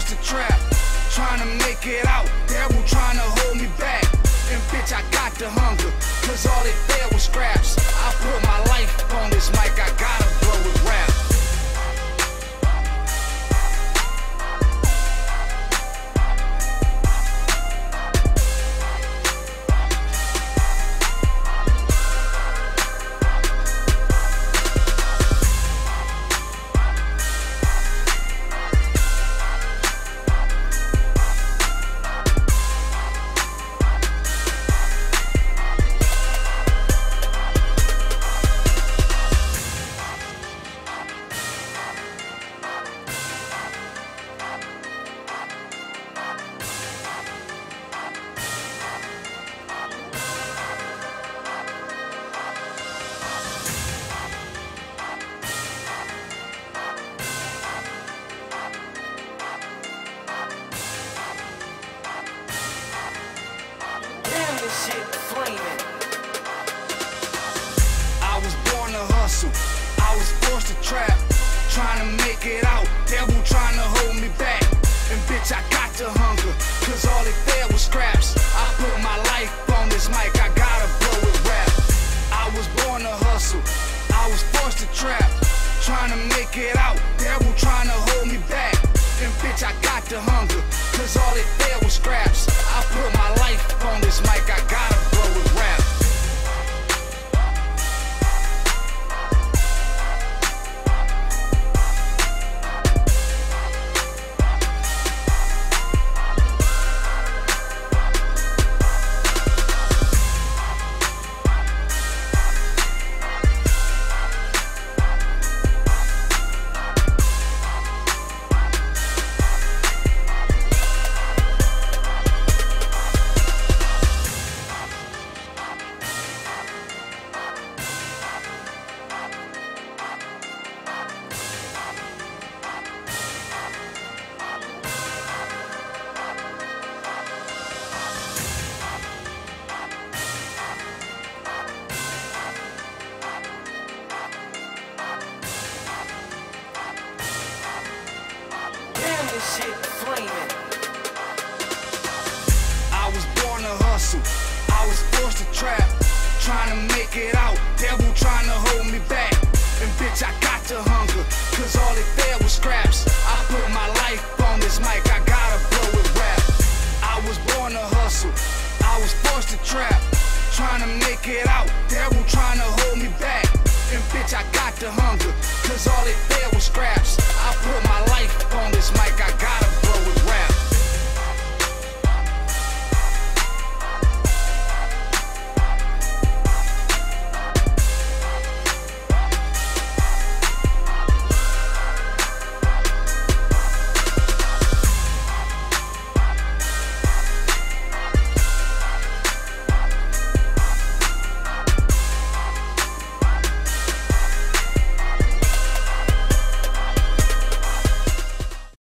forced to trap, trying to make it out. Devil trying to hold me back. And bitch, I got the hunger, cause all they fed was scraps. I put my life on this mic, I gotta blow with rap. Shit flaming. I was born to hustle, I was forced to trap, trying to make it out. Devil trying to hold me back. And bitch, I got the hunger, cause all they fed was scraps. I put my life on this mic, I gotta blow with rap. I was born to hustle, I was forced to trap, trying to make it out. Devil trying to hold me back. And bitch, I got the hunger, cause all they fed was scraps. I put my life on this mic, I gotta blow with rap. Shit flaming. I was born to hustle, I was forced to trap, trying to make it out. Devil trying to hold me back. And bitch, I got the hunger, cause all they fed was scraps. I put my life